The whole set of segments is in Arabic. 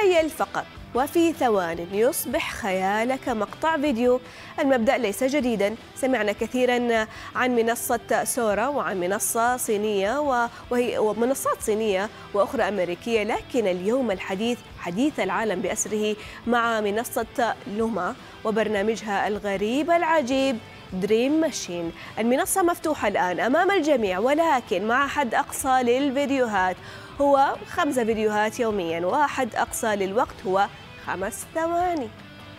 تخيل فقط وفي ثوان يصبح خيالك مقطع فيديو. المبدأ ليس جديدا، سمعنا كثيرا عن منصة سورا وعن منصة صينية وهي منصات صينية وأخرى أمريكية، لكن اليوم الحديث حديث العالم بأسره مع منصة لوما وبرنامجها الغريب العجيب دريم ماشين. المنصة مفتوحة الآن أمام الجميع، ولكن مع حد أقصى للفيديوهات هو 5 فيديوهات يوميا، وحد أقصى للوقت هو 5 ثواني.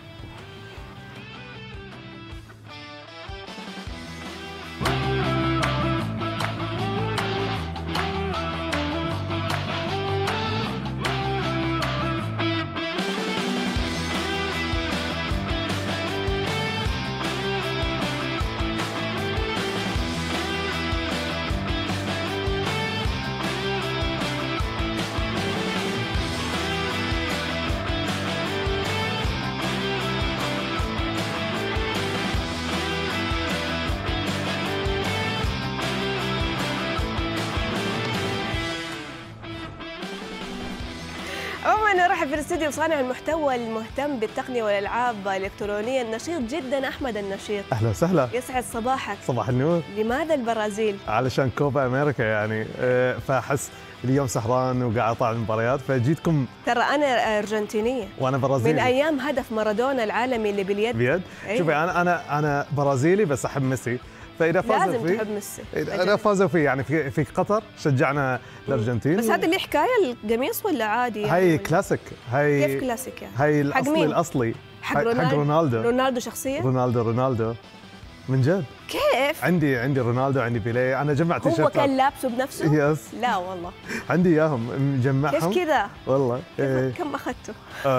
عموما نرحب في الاستديو صانع المحتوى المهتم بالتقنيه والالعاب الالكترونيه النشيط جدا احمد النشيط. اهلا وسهلا. يسعد صباحك. صباح النور. لماذا البرازيل؟ علشان كوبا امريكا يعني، فاحس اليوم سهران وقاعد اطالع المباريات فجيتكم. ترى انا ارجنتينيه وانا برازيلي من ايام هدف مارادونا العالمي اللي باليد. بيد؟ أيه؟ شوفي انا برازيلي بس احب ميسي، فاذا فازوا لازم فيه تحب ميسي. اذا فازوا فيه يعني في قطر شجعنا الارجنتين. بس هذا اللي حكايه القميص ولا عادي يعني؟ هي كلاسيك. هي كيف كلاسيك يعني؟ هي الاصلي الاصلي حق رونالدو. رونالدو شخصيا؟ رونالدو من جد. كيف؟ عندي رونالدو، عندي بيليه، انا جمعت هو تيشيرتات. كان لابسه بنفسه؟ يس. لا والله. عندي اياهم مجمعهم. كيف كذا؟ والله. كم اخذته؟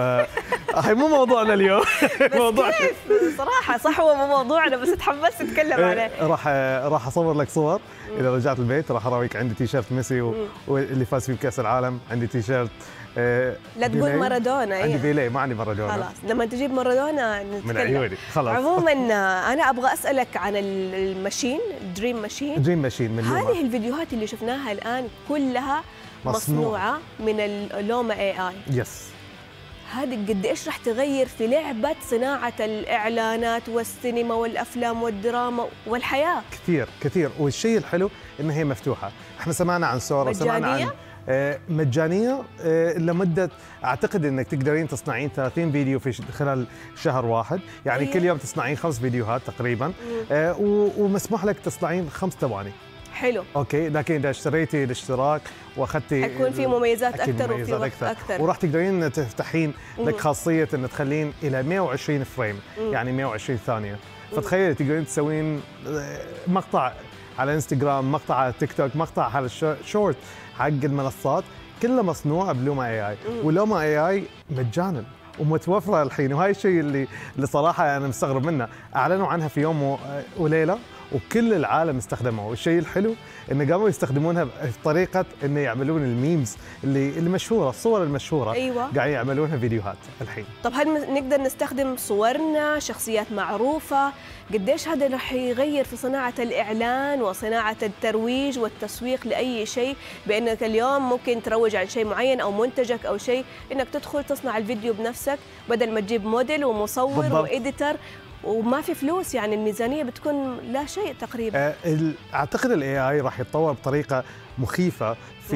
هاي مو موضوعنا اليوم. موضوع كيف؟ صراحة صح هو مو موضوعنا، بس تحمست اتكلم عليه. راح اصور لك صور اذا رجعت البيت، راح اراويك. عندي تيشيرت ميسي واللي فاز فيه بكاس العالم، عندي تيشيرت لا تقول مارادونا. عندي بيليه، ما عندي مارادونا. خلاص لما تجيب مارادونا نتكلم. من عيوني خلاص. عموما انا ابغى اسالك عن الماشين دريم ماشين من هذه الفيديوهات اللي شفناها الان كلها مصنوعة من اللوما AI. يس. هذه قد ايش راح تغير في لعبة صناعة الإعلانات والسينما والأفلام والدراما والحياة؟ كثير. والشيء الحلو إن هي مفتوحة. احنا سمعنا عن سورا، سمعنا عن مجانية لمدة، أعتقد أنك تقدرين تصنعين 30 فيديو في خلال شهر واحد، يعني كل يوم تصنعين 5 فيديوهات تقريبا، ومسموح لك تصنعين 5 ثواني. حلو. اوكي، لكن اذا اشتريتي الاشتراك واخذتي حيكون في مميزات اكثر وفي وقت اكثر، وراح تقدرين تفتحين لك خاصيه ان تخلين الى 120 فريم، يعني 120 ثانيه. فتخيلي تقدرين تسوين مقطع على انستغرام، مقطع على تيك توك، مقطع على الشورت حق المنصات، كله مصنوع بلوما اي اي. ولوما اي اي مجانا ومتوفره الحين، وهاي الشيء اللي صراحه انا مستغرب منه. اعلنوا عنها في يوم وليله وكل العالم استخدموها، والشيء الحلو انه قاموا يستخدمونها بطريقه انه يعملون الميمز اللي مشهوره، الصور المشهوره. ايوه. قاعدين يعملونها فيديوهات الحين. طب هل نقدر نستخدم صورنا، شخصيات معروفه؟ قديش هذا راح يغير في صناعه الاعلان وصناعه الترويج والتسويق لاي شيء، بانك اليوم ممكن تروج عن شيء معين او منتجك او شيء، انك تدخل تصنع الفيديو بنفسك بدل ما تجيب موديل ومصور وإديتر وما في فلوس، يعني الميزانيه بتكون لا شيء تقريبا. اعتقد الاي اي راح يتطور بطريقه مخيفه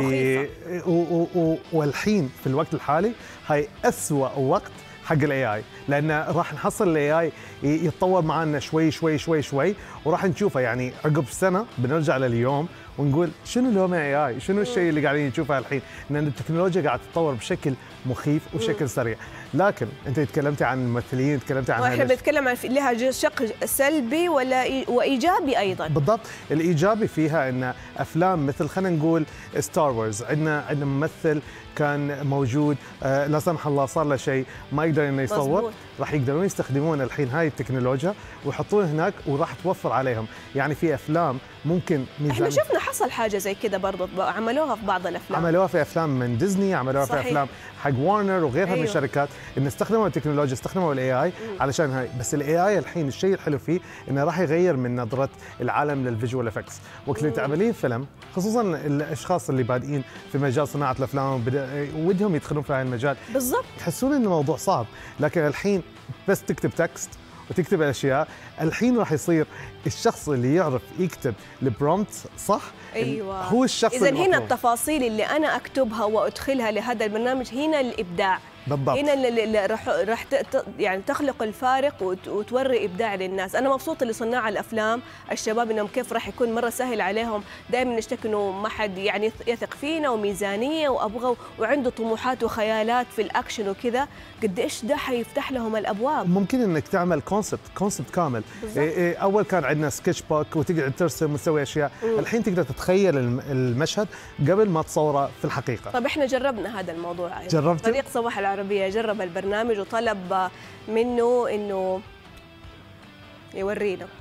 والحين في الوقت الحالي هاي أسوأ وقت حق الاي اي، لان راح نحصل الاي اي يتطور معنا شوي شوي شوي شوي، وراح نشوفه يعني عقب سنه بنرجع لليوم ونقول شنو لوما اي اي، شنو الشيء اللي قاعدين نشوفه الحين، لان التكنولوجيا قاعده تتطور بشكل مخيف وبشكل سريع. لكن انت تكلمتي عن الممثلين، تكلمتي عن احنا بنتكلم عن لها شق سلبي ولا وايجابي ايضا. بالضبط. الايجابي فيها ان افلام مثل خلينا نقول ستار وورز، عندنا ممثل كان موجود لا سمح الله صار له شيء ما يقدر انه يصور، راح يقدرون يستخدمون الحين هاي التكنولوجيا ويحطون هناك وراح توفر عليهم. يعني في افلام ممكن احنا شفنا حصل حاجه زي كده برضه عملوها في بعض الافلام، عملوها في افلام من ديزني، عملوها في افلام حق وارنر وغيرها من الشركات، ان استخدموا التكنولوجيا، استخدموا الاي اي علشان هاي. بس الاي اي الحين الشيء الحلو فيه انه راح يغير من نظره العالم للفيجوال افكتس. وقت اللي تعملين فيلم، خصوصا الاشخاص اللي بادئين في مجال صناعه الافلام ودهم يدخلون في هذا المجال بالضبط، تحسون انه موضوع صعب، لكن الحين بس تكتب تكست وتكتب الاشياء. الحين راح يصير الشخص اللي يعرف يكتب البرومبت صح، ايوه هو الشخص. اذا هنا التفاصيل اللي انا اكتبها وادخلها لهذا البرنامج، هنا الابداع بالضبط. هنا اللي راح يعني تخلق الفارق وتوري ابداع للناس. انا مبسوطه لصناع الافلام الشباب انهم كيف راح يكون مره سهل عليهم، دائما نشتكي انه ما حد يعني يثق فينا وميزانيه وابغى وعنده طموحات وخيالات في الاكشن وكذا، قد ايش ده حيفتح لهم الابواب. ممكن انك تعمل كونسبت كامل. اول كان عندنا سكتش بوك وتقعد ترسم وتسوي اشياء، الحين تقدر تتخيل المشهد قبل ما تصوره في الحقيقه. طب احنا جربنا هذا الموضوع، جربت فريق صباح العربيه جرب البرنامج وطلب منه انه يورينا.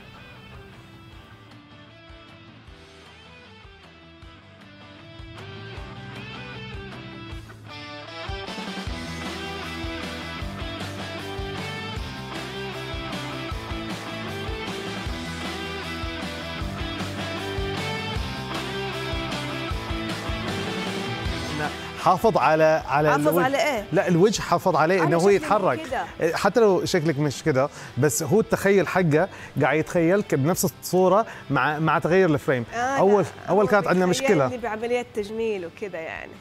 حافظ على حافظ على ايه؟ لا الوجه حافظ عليه انه هو يتحرك كدا. حتى لو شكلك مش كده، بس هو التخيل حقه قاعد يتخيلك بنفس الصوره مع تغير الفريم. اول كانت عندنا مشكله بعمليه تجميل وكذا يعني.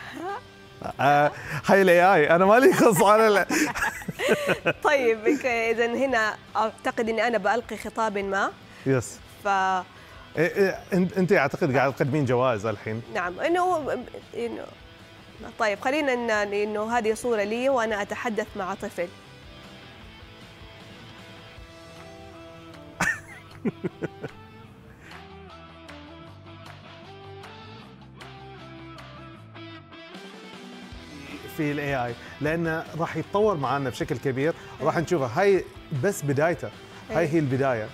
هاي الاي اي انا مالي خص على طيب اذا هنا اعتقد اني انا بالقي خطاب ما. يس. ف انت اعتقد قاعد تقدمين جوائز الحين. نعم انه طيب خلينا انه هذه صوره لي وانا اتحدث مع طفل. في الاي اي لانه راح يتطور معنا بشكل كبير وراح نشوفه. هاي بس بدايته، هاي هي البدايه.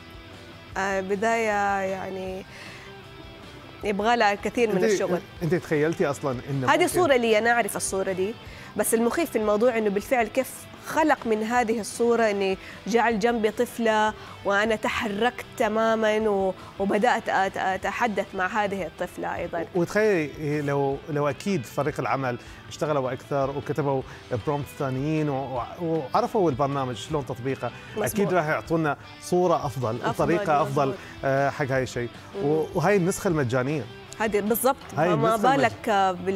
بدايه يعني يبغى لها الكثير من الشغل. انت تخيلتي اصلا انه هذه صوره لي، انا اعرف الصوره دي، بس المخيف في الموضوع انه بالفعل كيف خلق من هذه الصوره اني جعل جنبي طفله وانا تحركت تماما وبدات اتحدث مع هذه الطفله ايضا. وتخيلي لو اكيد فريق العمل اشتغلوا اكثر وكتبوا برومبت ثانيين وعرفوا البرنامج شلون تطبيقه، اكيد راح يعطونا صوره افضل وطريقه افضل حق هاي الشيء. وهي النسخه المجانيه هذه بالضبط، ما بالك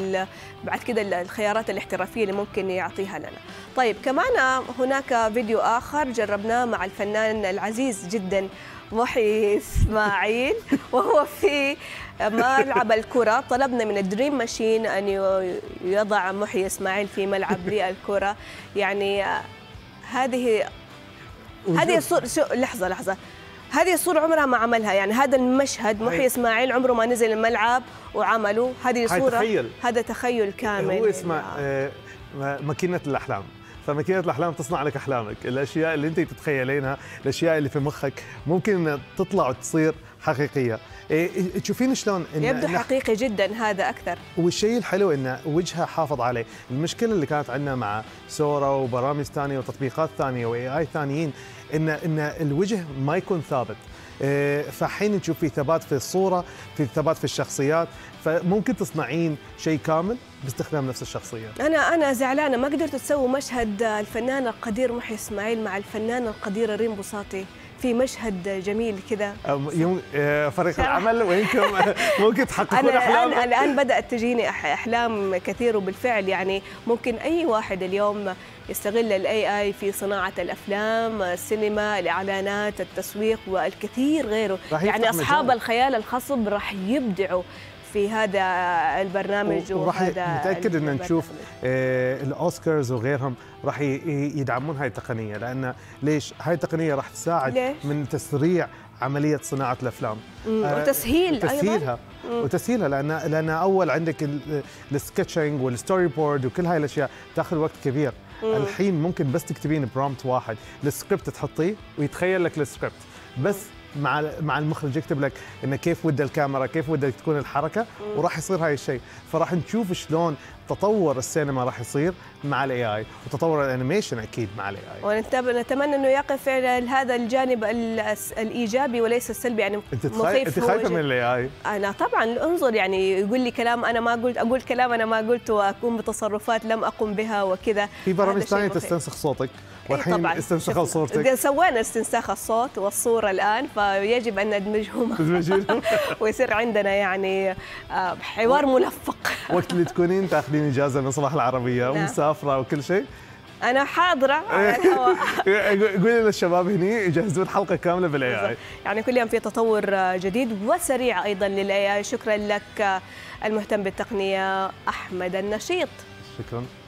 بعد كده الخيارات الاحترافيه اللي ممكن يعطيها لنا. طيب كمان هناك فيديو اخر جربناه مع الفنان العزيز جدا محي اسماعيل وهو في ملعب الكرة. طلبنا من الدريم ماشين أن يضع محي اسماعيل في ملعب للكرة. يعني هذه الصورة، لحظة هذه الصورة عمرها ما عملها، يعني هذا المشهد محي اسماعيل عمره ما نزل الملعب وعمله. هذه صورة، هذا تخيل كامل. هو اسمه ماكينة الأحلام. فماكينة الأحلام تصنع لك أحلامك، الأشياء اللي أنت تتخيلينها، الأشياء اللي في مخك ممكن تطلع وتصير حقيقية. تشوفين شلون يبدو حقيقي جدا هذا أكثر. والشيء الحلو إنه وجهها حافظ عليه. المشكلة اللي كانت عندنا مع سورا وبرامج ثانية وتطبيقات ثانية واي اي ثانيين إن الوجه ما يكون ثابت. فحين تشوفي ثبات في الصورة، في ثبات في الشخصيات، فممكن تصنعين شيء كامل باستخدام نفس الشخصية. أنا زعلانة ما قدرتوا تسووا مشهد الفنان القدير محي إسماعيل مع الفنان القدير ريم بوصاتي في مشهد جميل كذا. فريق العمل وينكم ممكن تحققون أحلام. الآن بدأت تجيني أحلام كثير، وبالفعل يعني ممكن أي واحد اليوم يستغل الاي اي في صناعه الافلام، السينما، الاعلانات، التسويق والكثير غيره. يعني اصحاب الخيال الخصب راح يبدعوا في هذا البرنامج. وراح متاكد ان نشوف الاوسكارز وغيرهم راح يدعمون هاي التقنيه، لان ليش؟ هاي التقنيه راح تساعد من تسريع عمليه صناعه الافلام وتسهيلها وتسهيلها لان اول عندك السكتشنج والستوري بورد وكل هاي الاشياء تاخذ وقت كبير. الحين ممكن بس تكتبين برومبت واحد للسكريبت تحطيه ويتخيل لك السكريبت، بس مع المخرج يكتب لك انه كيف ودى الكاميرا، كيف ودك تكون الحركه، وراح يصير هاي الشيء. فراح نشوف شلون تطور السينما راح يصير مع الاي اي، وتطور الانيميشن اكيد مع الاي اي. ونتمنى انه يقف على هذا الجانب الايجابي وليس السلبي. يعني انت خايفه من الاي اي؟ انا طبعا انظر، يعني يقول لي كلام انا ما قلت، اقول كلام انا ما قلته، واقوم بتصرفات لم اقم بها وكذا. في برامج ثانيه تستنسخ صوتك، والحين استنسخوا صورتك. سوينا استنساخ الصوت والصوره الان، فيجب ان ندمجهما ويصير عندنا يعني حوار ملفق. وقت اللي تكونين تاخذين اجازه من صباح العربيه ومسافره وكل شيء، انا حاضره على الهواء. قولي للشباب هني يجهزون حلقه كامله بالاي اي. يعني كل يوم في تطور جديد وسريع ايضا للاي اي. شكرا لك المهتم بالتقنيه احمد النشيط. شكرا.